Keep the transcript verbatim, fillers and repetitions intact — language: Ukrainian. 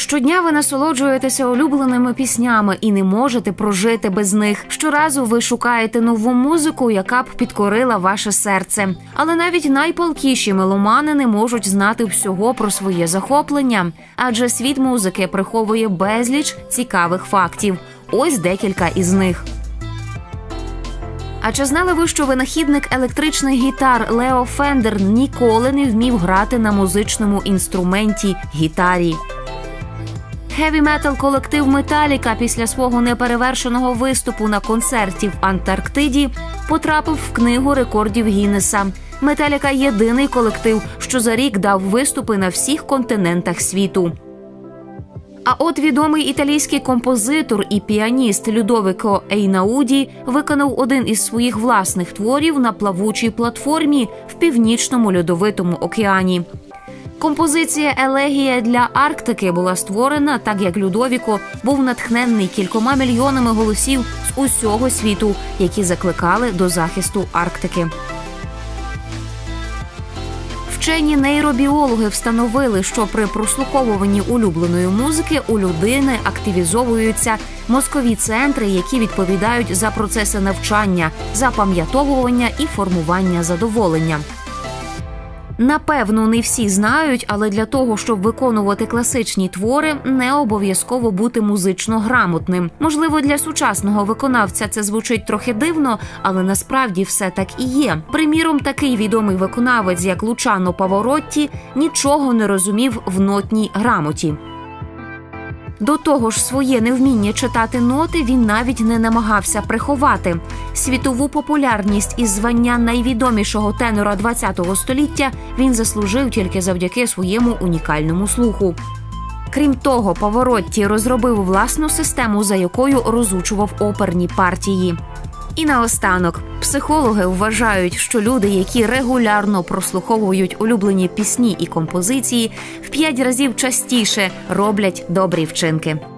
Щодня ви насолоджуєтеся улюбленими піснями і не можете прожити без них. Щоразу ви шукаєте нову музику, яка б підкорила ваше серце. Але навіть найпалкіші меломани не можуть знати всього про своє захоплення. Адже світ музики приховує безліч цікавих фактів. Ось декілька із них. А чи знали ви, що винахідник електричних гітар Лео Фендер ніколи не вмів грати на музичному інструменті – гітарі? Хеві-метал колектив «Металіка» після свого неперевершеного виступу на концерті в Антарктиді потрапив в книгу рекордів Гіннеса. «Металіка» – єдиний колектив, що за рік дав виступи на всіх континентах світу. А от відомий італійський композитор і піаніст Людовіко Ейнауді виконав один із своїх власних творів на плавучій платформі в Північному льодовитому океані. Композиція «Елегія для Арктики» була створена так, як Людовіко був натхненний кількома мільйонами голосів з усього світу, які закликали до захисту Арктики. Вчені нейробіологи встановили, що при прослуховуванні улюбленої музики у людини активізовуються мозкові центри, які відповідають за процеси навчання, запам'ятовування і формування задоволення. Напевно, не всі знають, але для того, щоб виконувати класичні твори, не обов'язково бути музично грамотним. Можливо, для сучасного виконавця це звучить трохи дивно, але насправді все так і є. Приміром, такий відомий виконавець, як Лучано Паворотті, нічого не розумів в нотній грамоті. До того ж, своє невміння читати ноти він навіть не намагався приховати. Світову популярність із звання найвідомішого тенора ХХ століття він заслужив тільки завдяки своєму унікальному слуху. Крім того, Паворотті розробив власну систему, за якою розучував оперні партії. І наостанок, психологи вважають, що люди, які регулярно прослуховують улюблені пісні і композиції, в п'ять разів частіше роблять добрі вчинки.